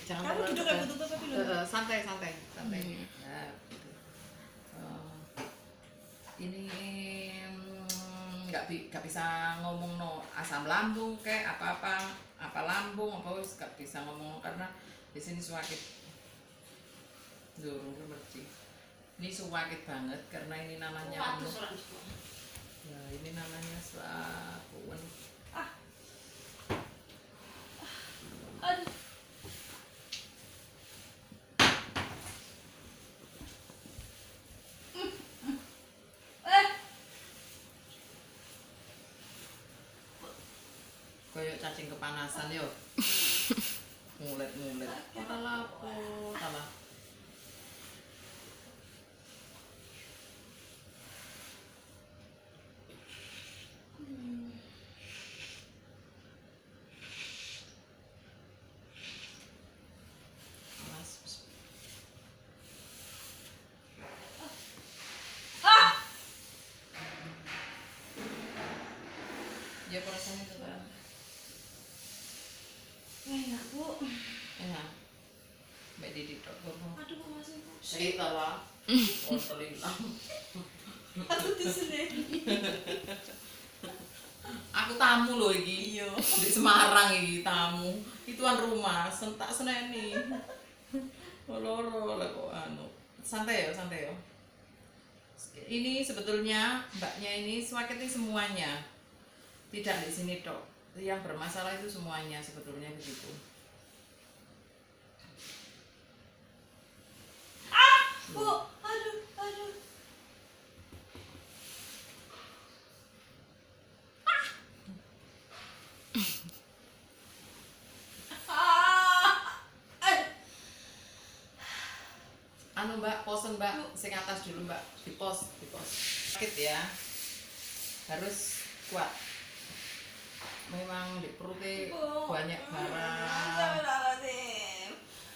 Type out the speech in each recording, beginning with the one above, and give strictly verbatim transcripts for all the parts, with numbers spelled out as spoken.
jangan Kamu terlalu duduk tegang. aku tutup tapi Eh, eh, santai santai santai. Hmm. Nah, gitu. Eh, ini mm, nggak bi nggak bisa ngomong no asam lambung kayak apa apa apa lambung apa wis nggak bisa ngomong karena di sini suwakit dorong merci. Ini suwakit banget karena ini namanya penuh. Ya ini namanya suwakun. Aduh. Eh, Koyok cacing kepanasan yo. Ngulet-ngulet. Ora lapo, tambah. Mas. ah, Ya perasaannya tuh kan. enak bu. Enak. Mbak Didi tok ngomong. Aduh kok masih bu. Cerita lah. Oh, telinga. Aku di sini. Aku tamu loh iki. Iya. Di Semarang iki tamu. Ituan rumah, sentak seneni. Loro lah kok anu. Santai ya, santai ya. Ini sebetulnya mbaknya ini swakiti semuanya. Tidak di sini tok. Yang bermasalah itu semuanya sebetulnya begitu. Bu, aduh, aduh. Ah. Aduh. Anu mbak, posen mbak, sing atas dulu mbak, di pos, di pos. Sakit ya, harus kuat. Memang di perutnya Bu. banyak barang. Astagfirullahaladzim.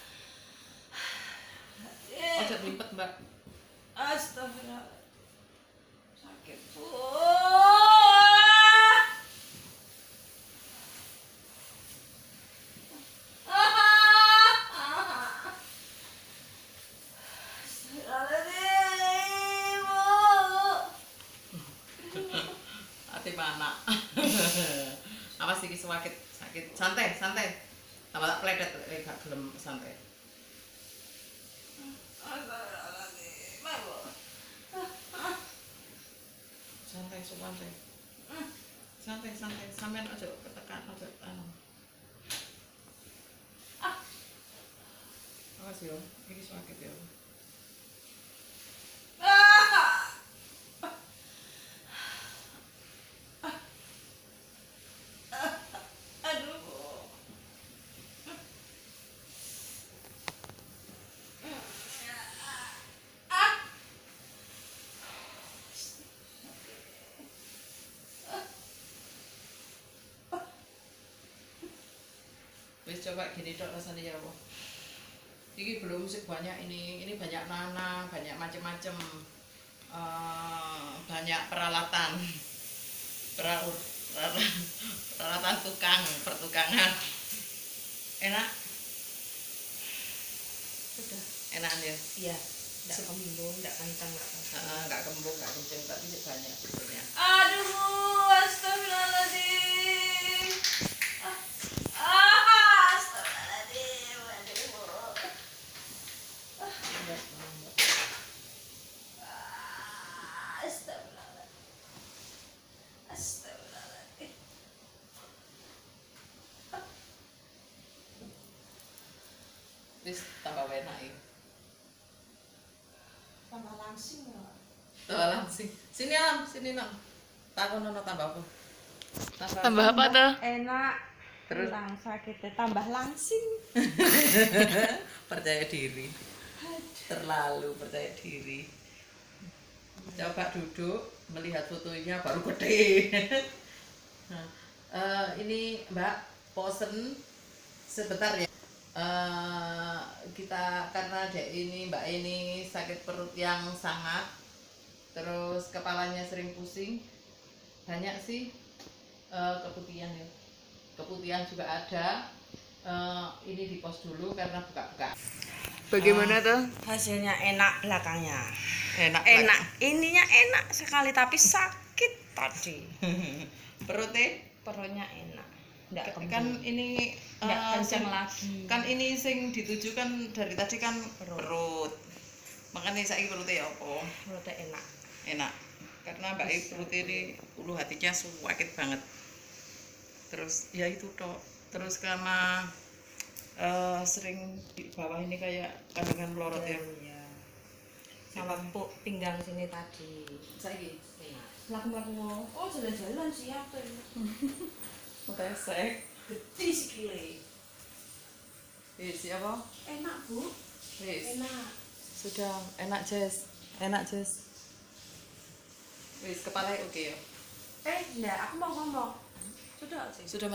Ojo limpet mbak. Astagfirullah. Sakit bu. Astagfirullahaladzim bu. Hati mana? Apa sih sakit? Sakit. Santai, santai. Tambah tak pledet, eh gak gelem santai. Astagfirullahaladzim bu. Santai, santai. Santai, santai. Sampean ojo ketekan, ojo anu. Ah. Awas yo, ini sakit yo. Ah. Aduh bu. Ah. Wis coba gini tok rasanya ya Allah. Ini belum sih banyak ini, ini banyak nanah, banyak macam-macam, uh, banyak peralatan, Peral, peralatan, peralatan tukang, pertukangan. Enak? Sudah. Enak ya? Iya. Tidak kembung, tidak kencang, tidak kencang. Uh, nggak kembung, nggak kenceng, tapi sih banyak sebetulnya. Aduh bu, astagfirullahaladzim. Ah, ah, astagfirullahaladzim. Aduh bu. Ah, astagfirullahaladzim. Astagfirullahaladzim. Terus tambah enak ya. Tambah langsing ya. Tambah langsing. Sini Alam, sini Nam. Takon nono tambah apa? Tambah apa tuh? Enak. Terus? Hilang sakitnya tambah langsing. Percaya diri. Terlalu percaya diri. Coba duduk, melihat fotonya baru gede. Nah, eh, ini Mbak posen sebentar ya. Eh, kita karena dek ini Mbak ini sakit perut yang sangat, terus kepalanya sering pusing, banyak sih eh, keputihan ya, keputihan juga ada, Eh, ini di pos dulu karena buka-buka. Bagaimana tuh? Hasilnya enak belakangnya. Enak. Enak, ininya enak sekali tapi sakit tadi. Perutnya Perutnya enak. Enggak kan kembung. ini Nggak eh, kencang sing- lagi. kan ini sing dituju kan dari tadi kan Perut. perut. Makanya saya perutnya ya apa? Perutnya enak. Enak. Karena Mbak I perut ini ulu hatinya sakit banget. Terus ya itu toh. Terus karena eh, sering di bawah ini kayak kandungan melorot ya. Iya. Sama empuk pinggang sini tadi. Saiki Enak. Laku-laku. Oh, jalan-jalan siap tuh. Metesek. Gede sekali. Wis apa? Enak, Bu. Wis. Enak. Sudah enak, Jess. Enak, Jess. Wis kepala oke ya. Eh, enggak, aku mau ngomong. Sudah sih. Sudah